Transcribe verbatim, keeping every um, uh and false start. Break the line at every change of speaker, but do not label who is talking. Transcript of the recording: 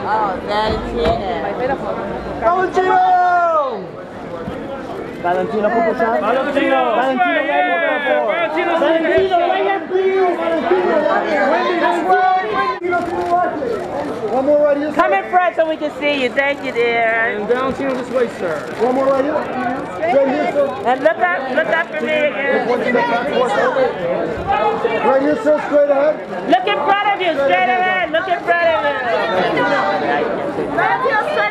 Oh, Valentino.
Valentino! Valentino, put the shot.
Valentino!
Valentino,
Valentino,
Valentino, right here, please! One more right here, sir.
Come in front so we can see you. Thank you, dear.
And Valentino this way, sir.
One more right here. Straight here, sir.
And look up, look up for me again.
Right here, sir, straight ahead.
Look in front of you, straight ahead. Look in front of you.